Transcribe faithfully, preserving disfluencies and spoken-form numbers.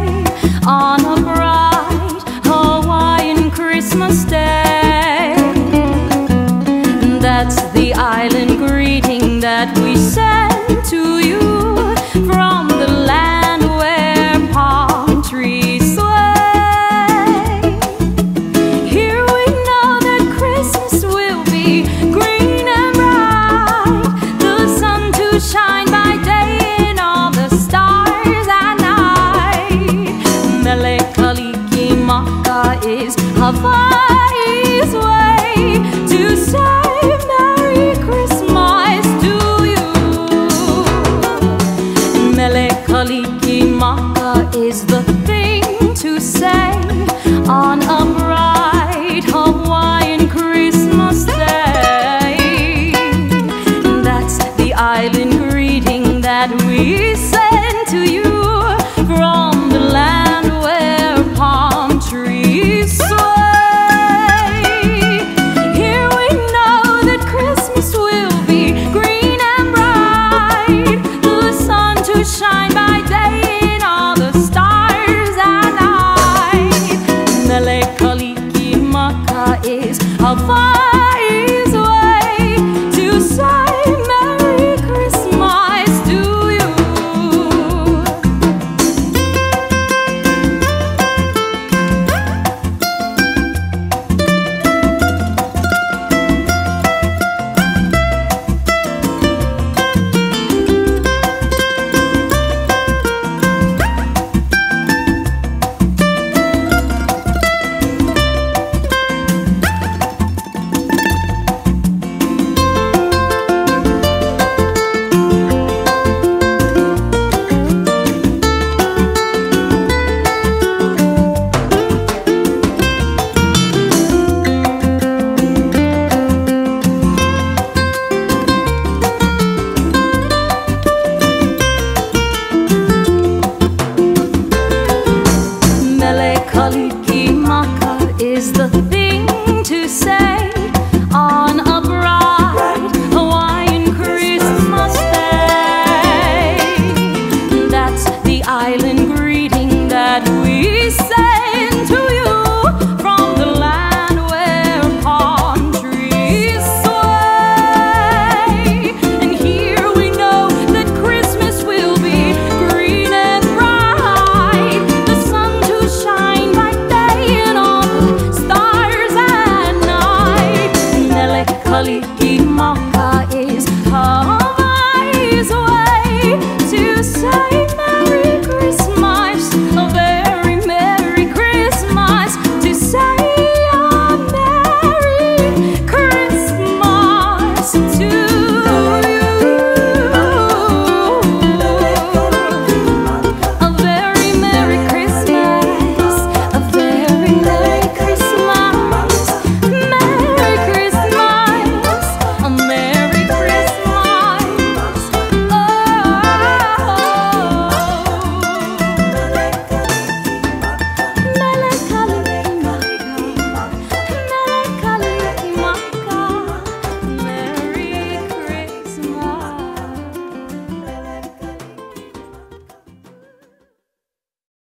on a bright Hawaiian Christmas day. That's the island greeting that we send to you from the land where palm trees sway. Here we know that Christmas will be green and bright, the sun to shine by day and all the stars at night. Mele Kalikimaka is Hawaii's way to say Merry Christmas to you. Mele Kalikimaka is the thing to say on a bright Hawaiian Christmas day. That's the island greeting that we send to you from the land where palm trees sway. Here we know that Christmas will be green and bright, the sun to shine by day and all the stars at night. Mele Kalikimaka is Hawaii.